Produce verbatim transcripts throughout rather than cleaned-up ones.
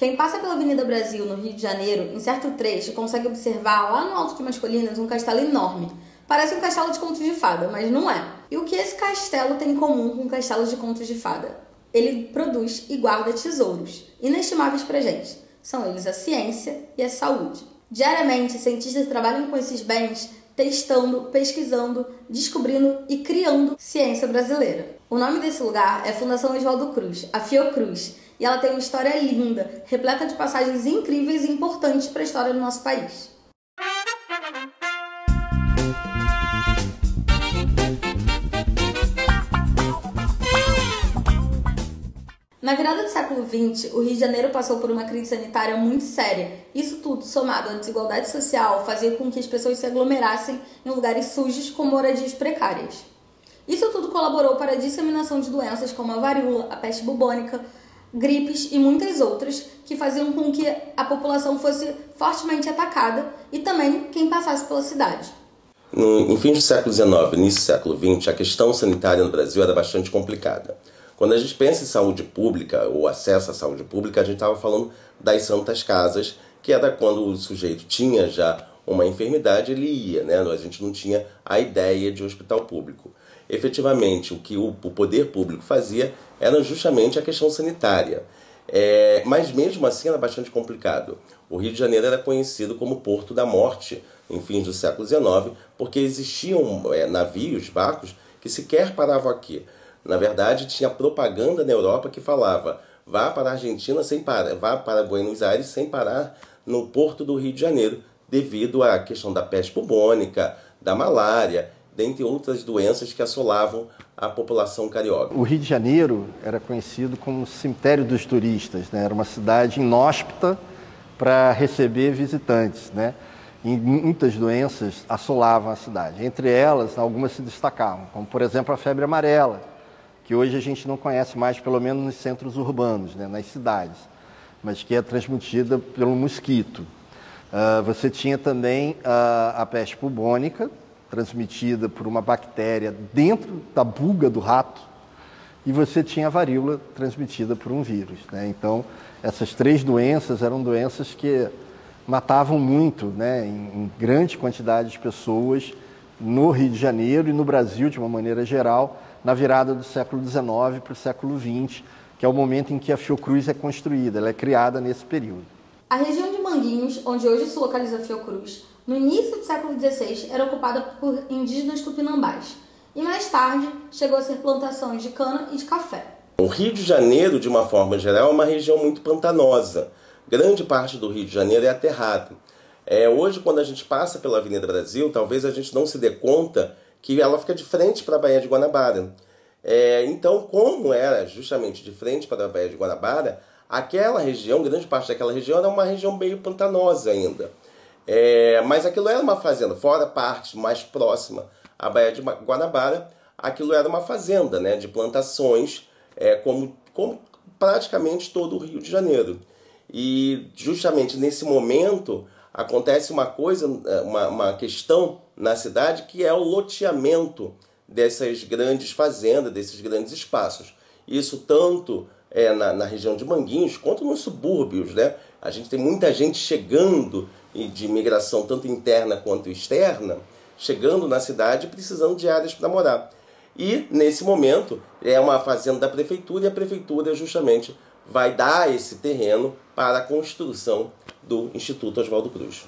Quem passa pela Avenida Brasil, no Rio de Janeiro, em certo trecho, consegue observar lá no Alto de Masculinas um castelo enorme. Parece um castelo de contos de fada, mas não é. E o que esse castelo tem em comum com um castelo de contos de fada? Ele produz e guarda tesouros, inestimáveis pra gente. São eles a ciência e a saúde. Diariamente, cientistas trabalham com esses bens, testando, pesquisando, descobrindo e criando ciência brasileira. O nome desse lugar é Fundação Oswaldo Cruz, a Fiocruz, e ela tem uma história linda, repleta de passagens incríveis e importantes para a história do nosso país. Na virada do século vinte, o Rio de Janeiro passou por uma crise sanitária muito séria. Isso tudo, somado à desigualdade social, fazia com que as pessoas se aglomerassem em lugares sujos com moradias precárias. Isso tudo colaborou para a disseminação de doenças como a varíola, a peste bubônica, gripes e muitas outras, que faziam com que a população fosse fortemente atacada e também quem passasse pela cidade. No, no fim do século dezenove, início do século vinte, a questão sanitária no Brasil era bastante complicada. Quando a gente pensa em saúde pública, ou acesso à saúde pública, a gente estava falando das santas casas, que era quando o sujeito tinha já uma enfermidade, ele ia, né? A gente não tinha a ideia de hospital público. Efetivamente, o que o poder público fazia era justamente a questão sanitária. É, mas mesmo assim era bastante complicado. O Rio de Janeiro era conhecido como Porto da Morte em fins do século dezenove, porque existiam é, navios, barcos, que sequer paravam aqui. Na verdade, tinha propaganda na Europa que falava: vá para a Argentina sem parar, vá para Buenos Aires sem parar no Porto do Rio de Janeiro, devido à questão da peste bubônica, da malária, dentre outras doenças que assolavam a população carioca. O Rio de Janeiro era conhecido como cemitério dos turistas, né? Era uma cidade inóspita para receber visitantes, né? E muitas doenças assolavam a cidade. Entre elas, algumas se destacavam, como por exemplo a febre amarela, que hoje a gente não conhece mais, pelo menos nos centros urbanos, né? Nas cidades, mas que é transmitida pelo mosquito. Uh, você tinha também uh, a peste bubônica, transmitida por uma bactéria dentro da buga do rato, e você tinha a varíola transmitida por um vírus, né? Então, essas três doenças eram doenças que matavam muito, né, em, em grande quantidade de pessoas no Rio de Janeiro e no Brasil, de uma maneira geral, na virada do século dezenove para o século vinte, que é o momento em que a Fiocruz é construída, ela é criada nesse período. A região de Manguinhos, onde hoje se localiza a Fiocruz, no início do século dezesseis era ocupada por indígenas tupinambás e mais tarde chegou a ser plantações de cana e de café. O Rio de Janeiro, de uma forma geral, é uma região muito pantanosa. Grande parte do Rio de Janeiro é aterrado. É, hoje, quando a gente passa pela Avenida Brasil, talvez a gente não se dê conta que ela fica de frente para a Baía de Guanabara. É, então, como era justamente de frente para a Baía de Guanabara, aquela região, grande parte daquela região, era uma região meio pantanosa ainda. É, mas aquilo era uma fazenda, fora a parte mais próxima à Baía de Guanabara, aquilo era uma fazenda, né, de plantações, é, como, como praticamente todo o Rio de Janeiro. E justamente nesse momento acontece uma coisa, uma, uma questão na cidade, que é o loteamento dessas grandes fazendas, desses grandes espaços. Isso tanto é, na, na região de Manguinhos, quanto nos subúrbios, né? A gente tem muita gente chegando de imigração tanto interna quanto externa, chegando na cidade precisando de áreas para morar. E, nesse momento, é uma fazenda da prefeitura e a prefeitura justamente vai dar esse terreno para a construção do Instituto Oswaldo Cruz.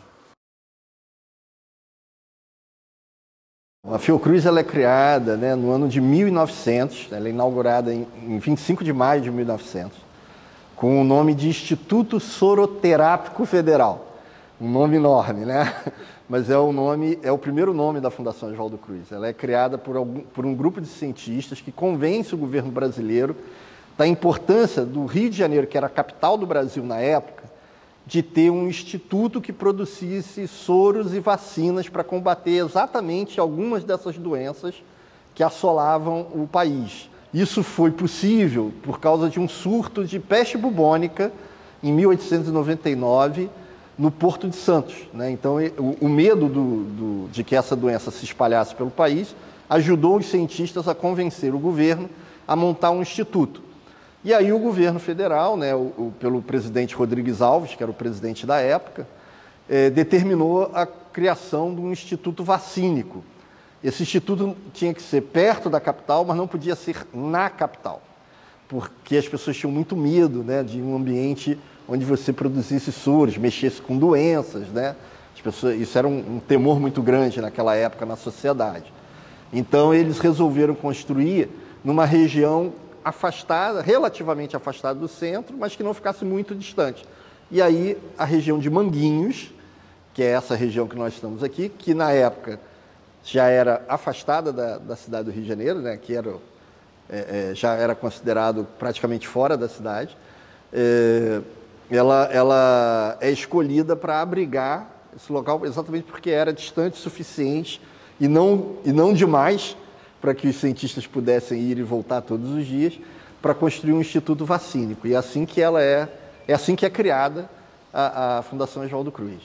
A Fiocruz ela é criada, né, no ano de mil e novecentos, ela é inaugurada em, em vinte e cinco de maio de mil e novecentos, com o nome de Instituto Soroterápico Federal. Um nome enorme, né? Mas é o, nome, é o primeiro nome da Fundação Oswaldo Cruz. Ela é criada por, algum, por um grupo de cientistas que convence o governo brasileiro da importância do Rio de Janeiro, que era a capital do Brasil na época, de ter um instituto que produzisse soros e vacinas para combater exatamente algumas dessas doenças que assolavam o país. Isso foi possível por causa de um surto de peste bubônica em mil oitocentos e noventa e nove no Porto de Santos, né? Então, o, o medo do, do, de que essa doença se espalhasse pelo país ajudou os cientistas a convencer o governo a montar um instituto. E aí o governo federal, né, o, o, pelo presidente Rodrigues Alves, que era o presidente da época, eh, determinou a criação de um instituto vacínico. Esse instituto tinha que ser perto da capital, mas não podia ser na capital, porque as pessoas tinham muito medo, né, de um ambiente onde você produzisse soros, mexesse com doenças, né? As pessoas, isso era um, um temor muito grande naquela época na sociedade. Então eles resolveram construir numa região afastada, relativamente afastada do centro, mas que não ficasse muito distante. E aí a região de Manguinhos, que é essa região que nós estamos aqui, que na época já era afastada da, da cidade do Rio de Janeiro, né, que era, é, é, já era considerado praticamente fora da cidade, é, ela, ela é escolhida para abrigar esse local exatamente porque era distante o suficiente e não, e não demais para que os cientistas pudessem ir e voltar todos os dias, para construir um instituto vacínico. E é assim que ela é, é assim que é criada a, a Fundação Oswaldo Cruz.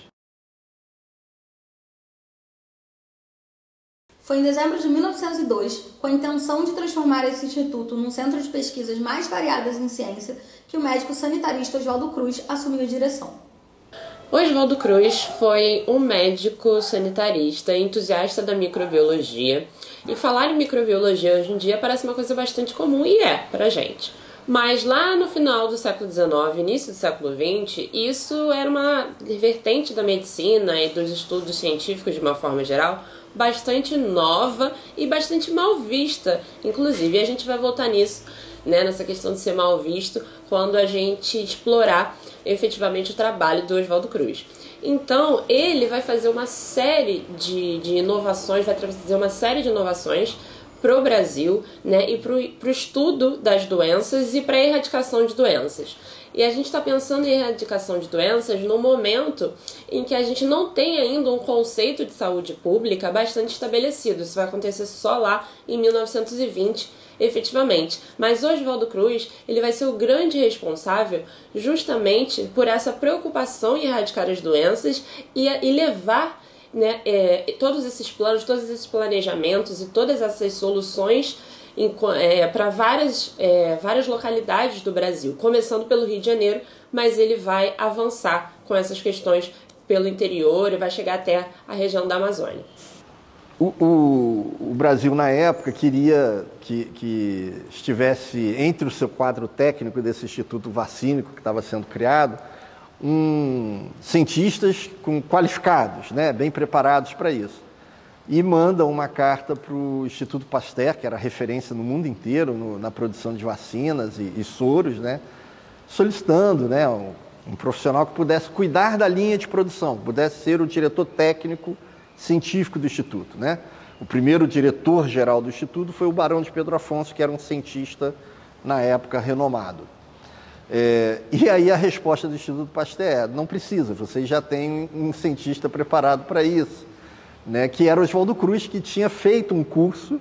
Foi em dezembro de mil novecentos e dois, com a intenção de transformar esse instituto num centro de pesquisas mais variadas em ciência, que o médico sanitarista Oswaldo Cruz assumiu a direção. Oswaldo Cruz foi um médico sanitarista, entusiasta da microbiologia. E falar em microbiologia hoje em dia parece uma coisa bastante comum, e é pra gente. Mas lá no final do século dezenove, início do século vinte, isso era uma vertente da medicina e dos estudos científicos de uma forma geral bastante nova e bastante mal vista, inclusive. E a gente vai voltar nisso, né, nessa questão de ser mal visto, quando a gente explorar efetivamente o trabalho do Oswaldo Cruz. Então, ele vai fazer uma série de, de inovações, vai trazer uma série de inovações para o Brasil, né, e para o estudo das doenças e para a erradicação de doenças. E a gente está pensando em erradicação de doenças no momento em que a gente não tem ainda um conceito de saúde pública bastante estabelecido. Isso vai acontecer só lá em mil novecentos e vinte, efetivamente. Mas Oswaldo Cruz, ele vai ser o grande responsável justamente por essa preocupação em erradicar as doenças e, e levar, né, é, todos esses planos, todos esses planejamentos e todas essas soluções é, para várias, é, várias localidades do Brasil, começando pelo Rio de Janeiro, mas ele vai avançar com essas questões pelo interior e vai chegar até a região da Amazônia. O, o, o Brasil, na época, queria que, que estivesse entre o seu quadro técnico desse Instituto Vacínico que estava sendo criado, um, cientistas com, qualificados, né, bem preparados para isso. E manda uma carta para o Instituto Pasteur, que era referência no mundo inteiro no, na produção de vacinas e, e soros, né, solicitando, né, um, um profissional que pudesse cuidar da linha de produção, pudesse ser o diretor técnico científico do Instituto, né? O primeiro diretor-geral do Instituto foi o Barão de Pedro Afonso, que era um cientista, na época, renomado. É, e aí a resposta do Instituto Pasteur é: não precisa, vocês já têm um cientista preparado para isso, né? Que era o Oswaldo Cruz, que tinha feito um curso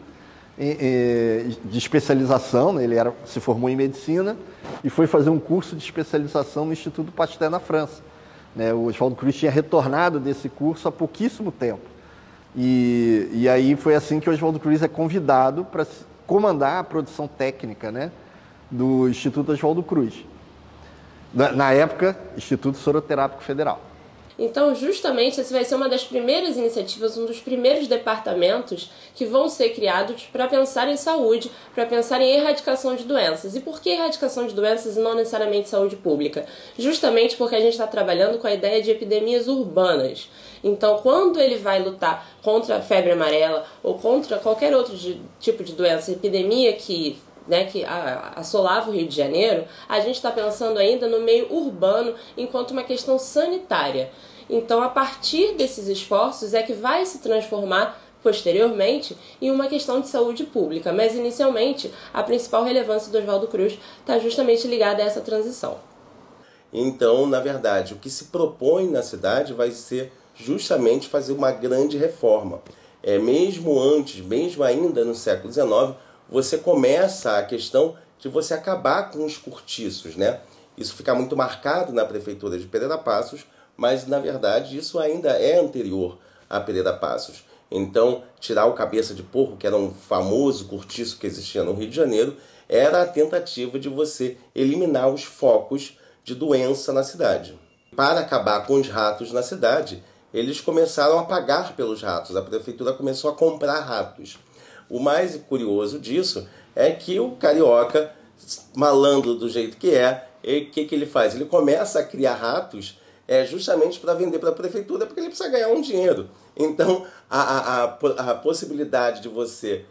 de especialização, né? Ele era, se formou em medicina e foi fazer um curso de especialização no Instituto Pasteur na França. Né? O Oswaldo Cruz tinha retornado desse curso há pouquíssimo tempo. E, e aí foi assim que o Oswaldo Cruz é convidado para comandar a produção técnica, né, do Instituto Oswaldo Cruz. Na, na época, Instituto Soroterápico Federal. Então, justamente, essa vai ser uma das primeiras iniciativas, um dos primeiros departamentos que vão ser criados para pensar em saúde, para pensar em erradicação de doenças. E por que erradicação de doenças e não necessariamente saúde pública? Justamente porque a gente está trabalhando com a ideia de epidemias urbanas. Então, quando ele vai lutar contra a febre amarela ou contra qualquer outro de, tipo de doença, epidemia que... Né, que assolava o Rio de Janeiro, a gente está pensando ainda no meio urbano enquanto uma questão sanitária. Então, a partir desses esforços é que vai se transformar posteriormente em uma questão de saúde pública. Mas, inicialmente, a principal relevância do Oswaldo Cruz está justamente ligada a essa transição. Então, na verdade, o que se propõe na cidade vai ser justamente fazer uma grande reforma. É, mesmo antes, mesmo ainda no século dezenove, você começa a questão de você acabar com os cortiços, né? Isso fica muito marcado na prefeitura de Pereira Passos, mas, na verdade, isso ainda é anterior a Pereira Passos. Então, tirar o cabeça de porco, que era um famoso cortiço que existia no Rio de Janeiro, era a tentativa de você eliminar os focos de doença na cidade. Para acabar com os ratos na cidade, eles começaram a pagar pelos ratos, a prefeitura começou a comprar ratos. O mais curioso disso é que o carioca, malandro do jeito que é, o que, que ele faz? Ele começa a criar ratos é, justamente para vender para a prefeitura, porque ele precisa ganhar um dinheiro. Então, a, a, a, a possibilidade de você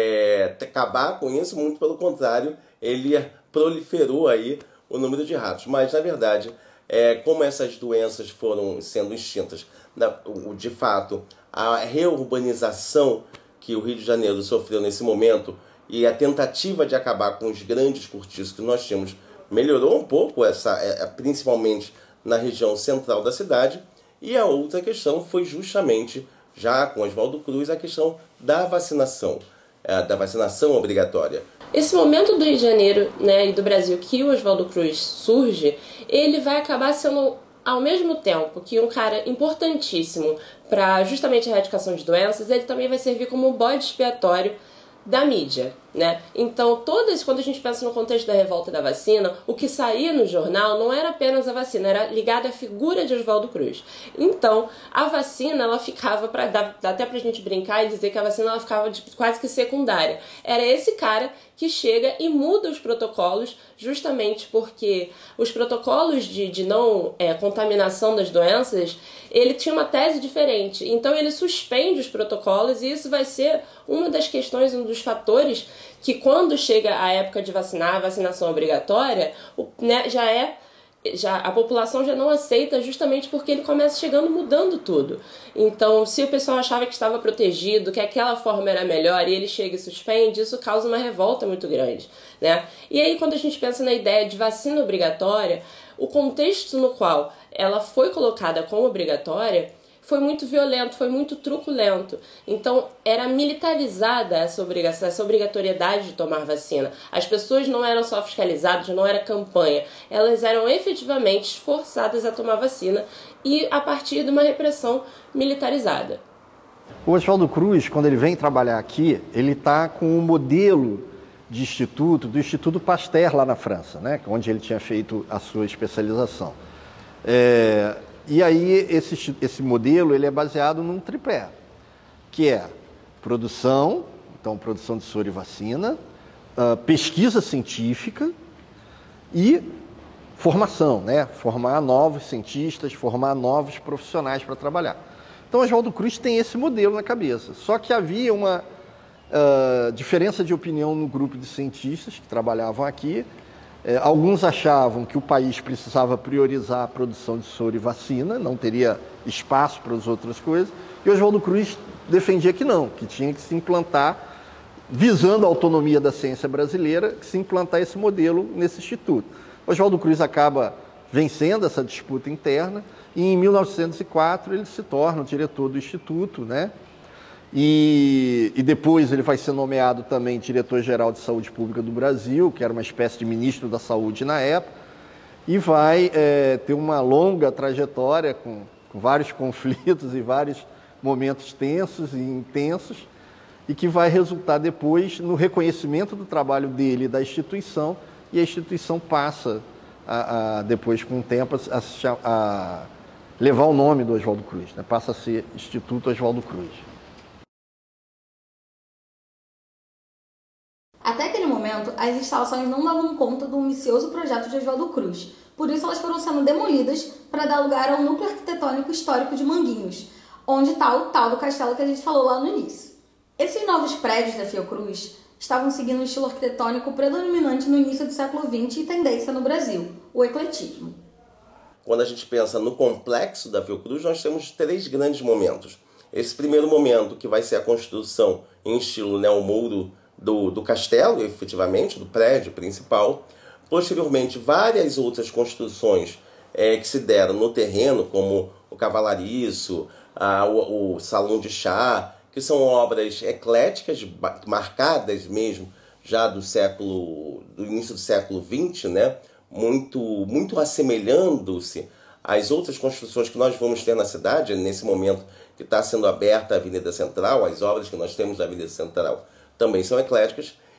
é, acabar com isso, muito pelo contrário, ele proliferou aí o número de ratos. Mas, na verdade, é, como essas doenças foram sendo extintas, na, de fato, a reurbanização que o Rio de Janeiro sofreu nesse momento e a tentativa de acabar com os grandes cortiços que nós tínhamos melhorou um pouco, essa, principalmente na região central da cidade. E a outra questão foi justamente, já com Oswaldo Cruz, a questão da vacinação, da vacinação obrigatória. Esse momento do Rio de Janeiro, né, e do Brasil que o Oswaldo Cruz surge, ele vai acabar sendo, ao mesmo tempo que um cara importantíssimo para justamente a erradicação de doenças, ele também vai servir como um bode expiatório da mídia, né? Então, todas, quando a gente pensa no contexto da revolta da vacina, o que saía no jornal não era apenas a vacina, era ligado à figura de Oswaldo Cruz. Então, a vacina, ela ficava, pra, dá, dá até pra gente brincar e dizer que a vacina ela ficava de, quase que secundária. Era esse cara que chega e muda os protocolos, justamente porque os protocolos de, de não é, contaminação das doenças, ele tinha uma tese diferente. Então, ele suspende os protocolos e isso vai ser uma das questões, um dos fatores que quando chega a época de vacinar, a vacinação obrigatória, o, né, já é, já, a população já não aceita justamente porque ele começa chegando mudando tudo. Então, se o pessoal achava que estava protegido, que aquela forma era melhor e ele chega e suspende, isso causa uma revolta muito grande, né? E aí, quando a gente pensa na ideia de vacina obrigatória, o contexto no qual ela foi colocada como obrigatória foi muito violento, foi muito truculento. Então, era militarizada essa obrigação, essa obrigatoriedade de tomar vacina. As pessoas não eram só fiscalizadas, não era campanha. Elas eram efetivamente forçadas a tomar vacina e a partir de uma repressão militarizada. O Oswaldo Cruz, quando ele vem trabalhar aqui, ele está com um modelo de instituto, do Instituto Pasteur lá na França, né, onde ele tinha feito a sua especialização. É... E aí esse, esse modelo ele é baseado num tripé, que é produção, então produção de soro e vacina, uh, pesquisa científica e formação, né? Formar novos cientistas, formar novos profissionais para trabalhar. Então, Oswaldo Cruz tem esse modelo na cabeça, só que havia uma uh, diferença de opinião no grupo de cientistas que trabalhavam aqui. É, alguns achavam que o país precisava priorizar a produção de soro e vacina, não teria espaço para as outras coisas, e Oswaldo Cruz defendia que não, que tinha que se implantar, visando a autonomia da ciência brasileira, que se implantar esse modelo nesse instituto. Oswaldo Cruz acaba vencendo essa disputa interna, e em mil novecentos e quatro ele se torna o diretor do instituto, né? E, e depois ele vai ser nomeado também diretor-geral de saúde pública do Brasil, que era uma espécie de ministro da saúde na época, e vai é, ter uma longa trajetória com, com vários conflitos e vários momentos tensos e intensos, e que vai resultar depois no reconhecimento do trabalho dele e da instituição, e a instituição passa, a, a, depois com o tempo, a, a, a levar o nome do Oswaldo Cruz, né? Passa a ser Instituto Oswaldo Cruz. Até aquele momento, as instalações não davam conta do ambicioso projeto de Oswaldo Cruz. Por isso, elas foram sendo demolidas para dar lugar ao núcleo arquitetônico histórico de Manguinhos, onde está o tal do castelo que a gente falou lá no início. Esses novos prédios da Fiocruz estavam seguindo um estilo arquitetônico predominante no início do século vinte e tendência no Brasil, o ecletismo. Quando a gente pensa no complexo da Fiocruz, nós temos três grandes momentos. Esse primeiro momento, que vai ser a construção em estilo neomouro Do, do castelo, efetivamente, do prédio principal. Posteriormente, várias outras construções é, que se deram no terreno, como o Cavalariço, a, o, o Salão de Chá, que são obras ecléticas, marcadas mesmo já do século, do início do século vinte, né? muito, muito assemelhando-se às outras construções que nós vamos ter na cidade, nesse momento que está sendo aberta a Avenida Central, as obras que nós temos na Avenida Central também são ecléticas,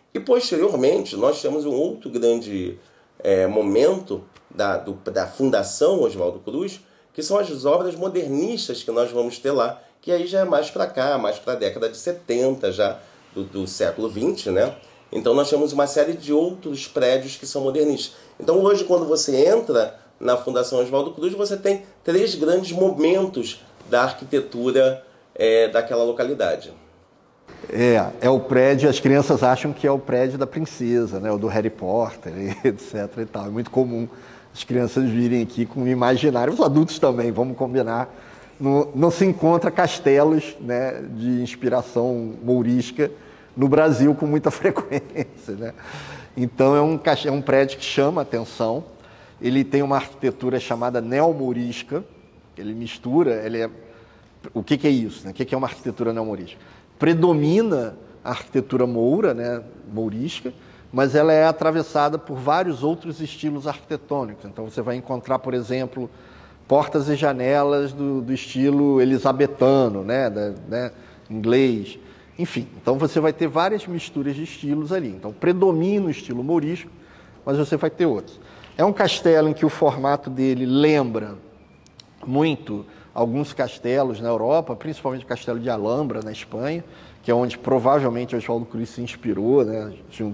E posteriormente nós temos um outro grande é, momento da, do, da Fundação Oswaldo Cruz, que são as obras modernistas que nós vamos ter lá, que aí já é mais para cá, mais para a década de setenta já do, do século vinte, né? Então nós temos uma série de outros prédios que são modernistas. Então hoje, quando você entra na Fundação Oswaldo Cruz, você tem três grandes momentos da arquitetura é, daquela localidade. É, é o prédio, as crianças acham que é o prédio da princesa, né? O do Harry Potter, etc e tal. É muito comum as crianças virem aqui com o imaginário, os adultos também, vamos combinar. Não, não se encontra castelos, né, de inspiração mourisca no Brasil com muita frequência, né? Então é um, é um prédio que chama a atenção. Ele tem uma arquitetura chamada neomourisca. Ele mistura, ele é... O que, que é isso, né? O que, que é uma arquitetura neomourisca? Predomina a arquitetura moura, né, mourisca, mas ela é atravessada por vários outros estilos arquitetônicos. Então você vai encontrar, por exemplo, portas e janelas do, do estilo elisabetano, né, da, né, inglês, enfim. Então você vai ter várias misturas de estilos ali. Então predomina o estilo mourisco, mas você vai ter outros. É um castelo em que o formato dele lembra muito alguns castelos na Europa, principalmente o castelo de Alhambra, na Espanha, que é onde provavelmente Oswaldo Cruz se inspirou, né, junto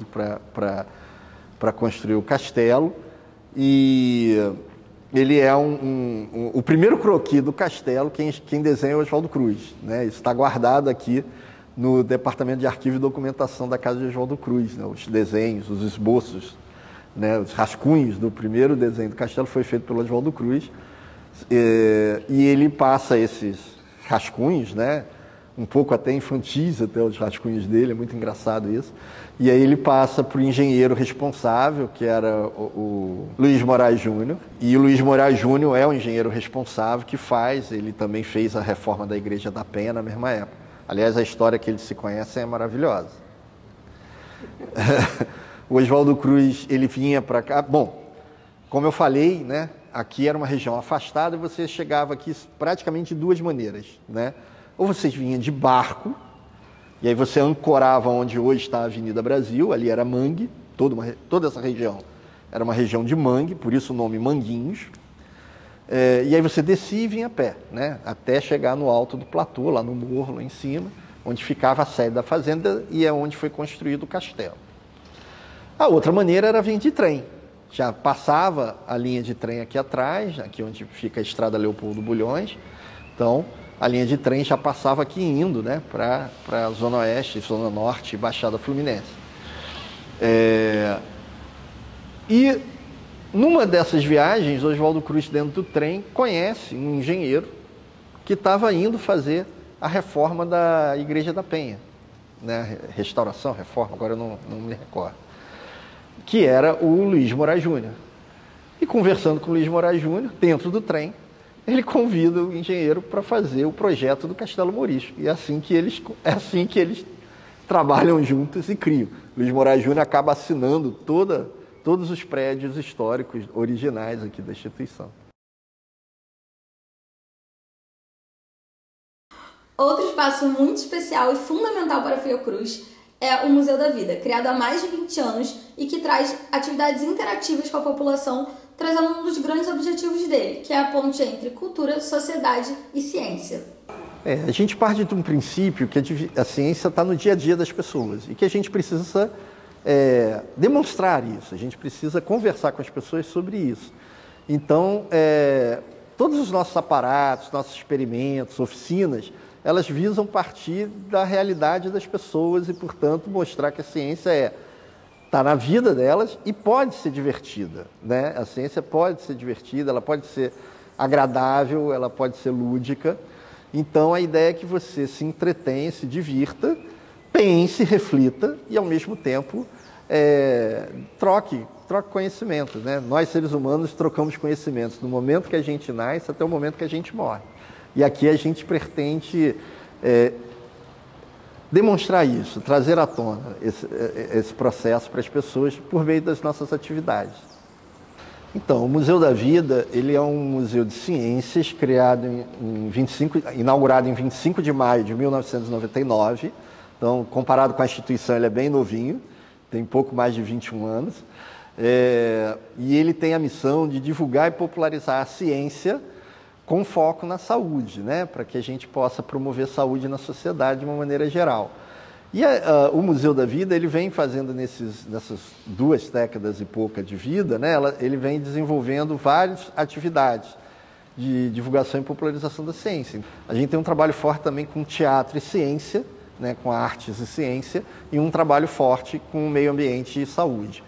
para construir o castelo. E ele é um, um, um, o primeiro croquis do castelo, quem, quem desenha é Oswaldo Cruz, né? Isso está guardado aqui no Departamento de Arquivo e Documentação da Casa de Oswaldo Cruz, né? Os desenhos, os esboços, né, os rascunhos do primeiro desenho do castelo foi feito pelo Oswaldo Cruz. E, e ele passa esses rascunhos, né, um pouco até infantis, até os rascunhos dele, é muito engraçado isso. E aí ele passa para o engenheiro responsável, que era o, o Luiz Moraes Júnior. E o Luiz Moraes Júnior é o engenheiro responsável que faz, ele também fez a reforma da Igreja da Penha na mesma época. Aliás, a história que eles se conhecem é maravilhosa. O Oswaldo Cruz, ele vinha para cá... Bom, como eu falei, né, aqui era uma região afastada e você chegava aqui praticamente de duas maneiras, né? Ou você vinha de barco, e aí você ancorava onde hoje está a Avenida Brasil, ali era mangue, toda, uma, toda essa região era uma região de mangue, por isso o nome Manguinhos. É, e aí você descia e vinha a pé, né, até chegar no alto do platô, lá no morro, lá em cima, onde ficava a sede da fazenda e é onde foi construído o castelo. A outra maneira era vir de trem. Já passava a linha de trem aqui atrás, aqui onde fica a Estrada Leopoldo Bulhões. Então, a linha de trem já passava aqui indo, né, para a Zona Oeste, Zona Norte e Baixada Fluminense. É... E numa dessas viagens, Oswaldo Cruz, dentro do trem, conhece um engenheiro que estava indo fazer a reforma da Igreja da Penha, né? Restauração, reforma, agora eu não, não me recordo. Que era o Luiz Moraes Júnior. E conversando com o Luiz Moraes Júnior, dentro do trem, ele convida o engenheiro para fazer o projeto do Castelo Mourisco. E é assim que eles, é assim que eles trabalham juntos e criam. Luiz Moraes Júnior acaba assinando toda, todos os prédios históricos originais aqui da instituição. Outro espaço muito especial e fundamental para a Fiocruz é o Museu da Vida, criado há mais de vinte anos e que traz atividades interativas com a população, trazendo um dos grandes objetivos dele, que é a ponte entre cultura, sociedade e ciência. É, a gente parte de um princípio que a, a ciência está no dia a dia das pessoas e que a gente precisa é, demonstrar isso, a gente precisa conversar com as pessoas sobre isso. Então, é, todos os nossos aparatos, nossos experimentos, oficinas, elas visam partir da realidade das pessoas e, portanto, mostrar que a ciência é, está na vida delas e pode ser divertida, né? A ciência pode ser divertida, ela pode ser agradável, ela pode ser lúdica. Então, a ideia é que você se entretenha, se divirta, pense, reflita e, ao mesmo tempo, é, troque, troque conhecimentos, né? Nós, seres humanos, trocamos conhecimentos do momento que a gente nasce até o momento que a gente morre. E aqui a gente pretende é, demonstrar isso, trazer à tona esse, esse processo para as pessoas por meio das nossas atividades. Então, o Museu da Vida, ele é um museu de ciências criado em, em vinte e cinco, inaugurado em vinte e cinco de maio de mil novecentos e noventa e nove. Então, comparado com a instituição, ele é bem novinho, tem pouco mais de vinte e um anos, é, e ele tem a missão de divulgar e popularizar a ciência com foco na saúde, né, para que a gente possa promover saúde na sociedade de uma maneira geral. E a, a, o Museu da Vida, ele vem fazendo nesses, nessas duas décadas e pouca de vida, né, ela, ele vem desenvolvendo várias atividades de divulgação e popularização da ciência. A gente tem um trabalho forte também com teatro e ciência, né, com artes e ciência, e um trabalho forte com o meio ambiente e saúde.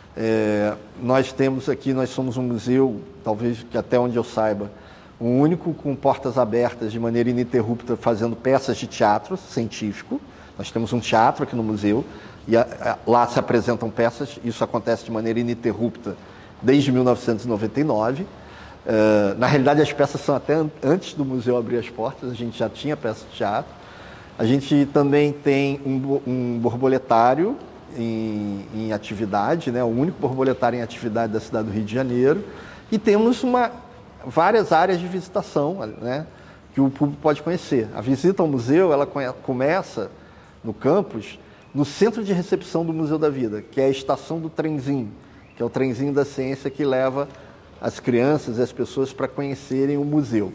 É, nós temos aqui, nós somos um museu, talvez que até onde eu saiba, o único com portas abertas de maneira ininterrupta fazendo peças de teatro científico. Nós temos um teatro aqui no museu e a, a, lá se apresentam peças, isso acontece de maneira ininterrupta desde mil novecentos e noventa e nove. Uh, na realidade, as peças são até an antes do museu abrir as portas, a gente já tinha peça de teatro. A gente também tem um, um borboletário em, em atividade, né? O único borboletário em atividade da cidade do Rio de Janeiro. E temos uma, várias áreas de visitação, né, que o público pode conhecer. A visita ao museu ela começa no campus, no centro de recepção do Museu da Vida, que é a estação do trenzinho, que é o trenzinho da ciência que leva as crianças e as pessoas para conhecerem o museu.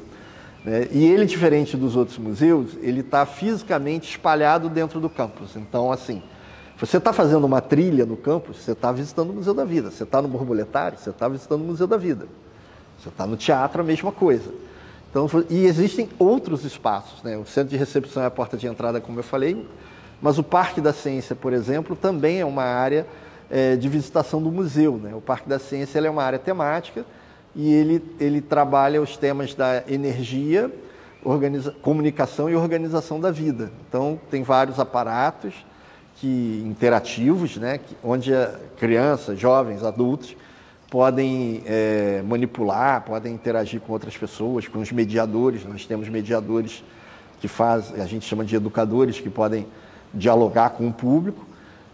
E ele, diferente dos outros museus, ele está fisicamente espalhado dentro do campus. Então, assim, você está fazendo uma trilha no campus, você está visitando o Museu da Vida. Você está no borboletário, você está visitando o Museu da Vida. Você está no teatro, a mesma coisa. Então, e existem outros espaços, né? O centro de recepção é a porta de entrada, como eu falei, mas o Parque da Ciência, por exemplo, também é uma área é, de visitação do museu, né? O Parque da Ciência ele é uma área temática, e ele, ele trabalha os temas da energia, organiza, comunicação e organização da vida. Então, tem vários aparatos que, interativos, né, que, onde crianças, jovens, adultos podem é, manipular, podem interagir com outras pessoas, com os mediadores. Nós temos mediadores que fazem, a gente chama de educadores, que podem dialogar com o público.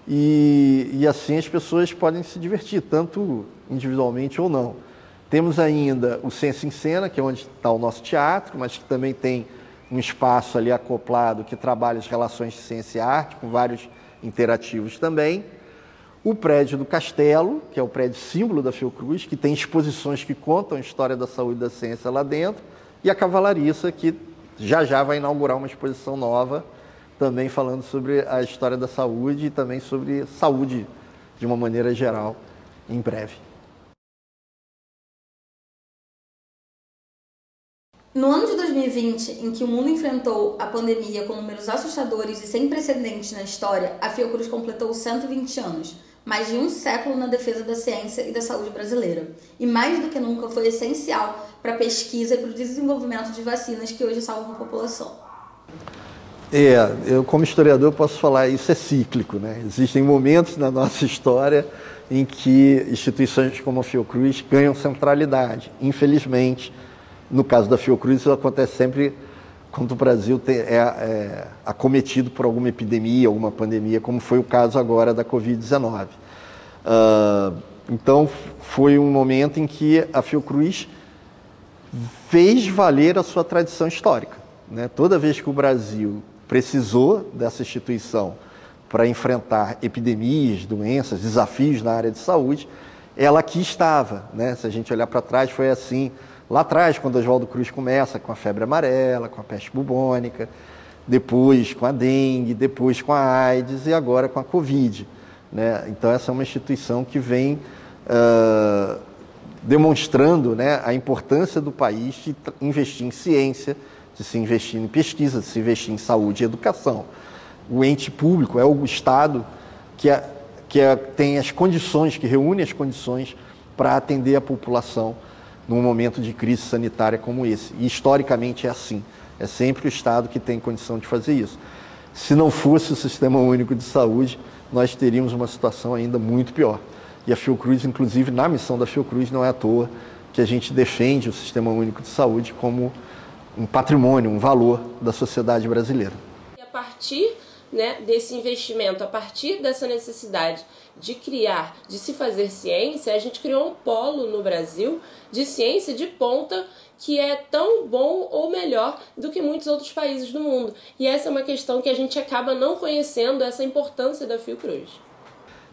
E, e assim as pessoas podem se divertir, tanto individualmente ou não. Temos ainda o Ciência em Cena, que é onde está o nosso teatro, mas que também tem um espaço ali acoplado que trabalha as relações de ciência e arte, com vários interativos também. O prédio do Castelo, que é o prédio símbolo da Fiocruz, que tem exposições que contam a história da saúde e da ciência lá dentro. E a Cavalariça, que já já vai inaugurar uma exposição nova, também falando sobre a história da saúde e também sobre saúde de uma maneira geral, em breve. No ano de dois mil e vinte, em que o mundo enfrentou a pandemia com números assustadores e sem precedentes na história, a Fiocruz completou cento e vinte anos, mais de um século na defesa da ciência e da saúde brasileira. E mais do que nunca foi essencial para a pesquisa e para o desenvolvimento de vacinas que hoje salvam a população. É, eu como historiador posso falar, isso é cíclico, né? Existem momentos na nossa história em que instituições como a Fiocruz ganham centralidade. Infelizmente, no caso da Fiocruz, isso acontece sempre quando o Brasil tem, é, é acometido por alguma epidemia, alguma pandemia, como foi o caso agora da covid dezenove. Uh, então, foi um momento em que a Fiocruz fez valer a sua tradição histórica, né? Toda vez que o Brasil precisou dessa instituição para enfrentar epidemias, doenças, desafios na área de saúde, ela aqui estava, né? Se a gente olhar para trás, foi assim. Lá atrás, quando Oswaldo Cruz começa com a febre amarela, com a peste bubônica, depois com a dengue, depois com a AIDS e agora com a Covid, né? Então, essa é uma instituição que vem uh, demonstrando, né, a importância do país de investir em ciência, de se investir em pesquisa, de se investir em saúde e educação. O ente público é o Estado que, é, que é, tem as condições, que reúne as condições para atender a população num momento de crise sanitária como esse. E historicamente é assim. É sempre o Estado que tem condição de fazer isso. Se não fosse o Sistema Único de Saúde, nós teríamos uma situação ainda muito pior. E a Fiocruz, inclusive, na missão da Fiocruz, não é à toa que a gente defende o Sistema Único de Saúde como um patrimônio, um valor da sociedade brasileira. E a partir, né, desse investimento, a partir dessa necessidade de criar, de se fazer ciência, a gente criou um polo no Brasil de ciência de ponta que é tão bom ou melhor do que muitos outros países do mundo. E essa é uma questão que a gente acaba não conhecendo, essa importância da Fiocruz.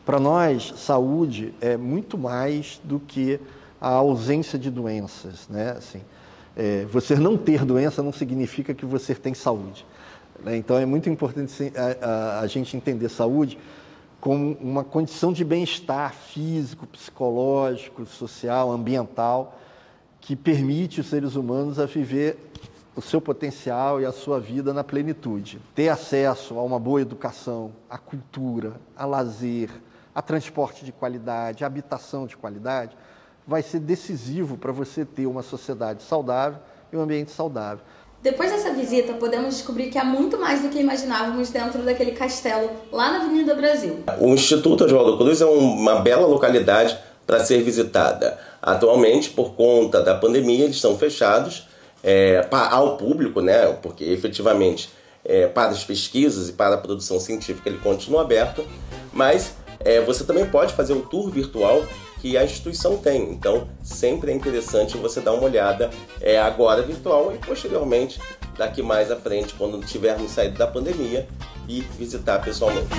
Para nós, saúde é muito mais do que a ausência de doenças, né? Assim, é, você não ter doença não significa que você tem saúde, né? Então, é muito importante a, a, a gente entender saúde como uma condição de bem-estar físico, psicológico, social, ambiental, que permite os seres humanos a viver o seu potencial e a sua vida na plenitude. Ter acesso a uma boa educação, a cultura, a lazer, a transporte de qualidade, a habitação de qualidade, vai ser decisivo para você ter uma sociedade saudável e um ambiente saudável. Depois dessa visita, podemos descobrir que há muito mais do que imaginávamos dentro daquele castelo, lá na Avenida Brasil. O Instituto Oswaldo Cruz é uma bela localidade para ser visitada. Atualmente, por conta da pandemia, eles estão fechados é, ao público, né? Porque efetivamente, é, para as pesquisas e para a produção científica, ele continua aberto, mas é, você também pode fazer o tour virtual que a instituição tem. Então, sempre é interessante você dar uma olhada é, agora virtual e posteriormente, daqui mais à frente, quando tivermos saído da pandemia, e visitar pessoalmente.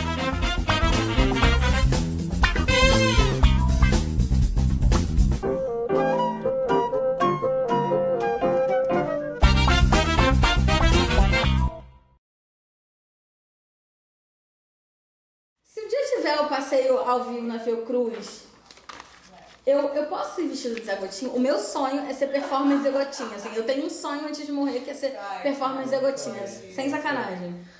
Se um dia tiver o passeio ao vivo na Fiocruz, Eu, eu posso ir vestido de Zé Gotinha? O meu sonho é ser performance Zé Gotinha. Assim, eu tenho um sonho antes de morrer que é ser performance Zé Gotinha. Sem sacanagem.